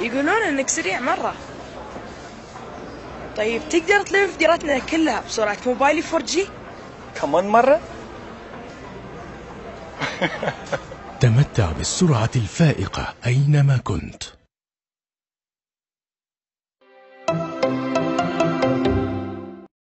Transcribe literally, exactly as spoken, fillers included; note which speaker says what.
Speaker 1: يقولون انك سريع مرة. طيب تقدر تلف ديرتنا كلها بسرعة موبايلي فور جي؟
Speaker 2: كمان مرة؟
Speaker 3: تمتع بالسرعة الفائقة أينما كنت.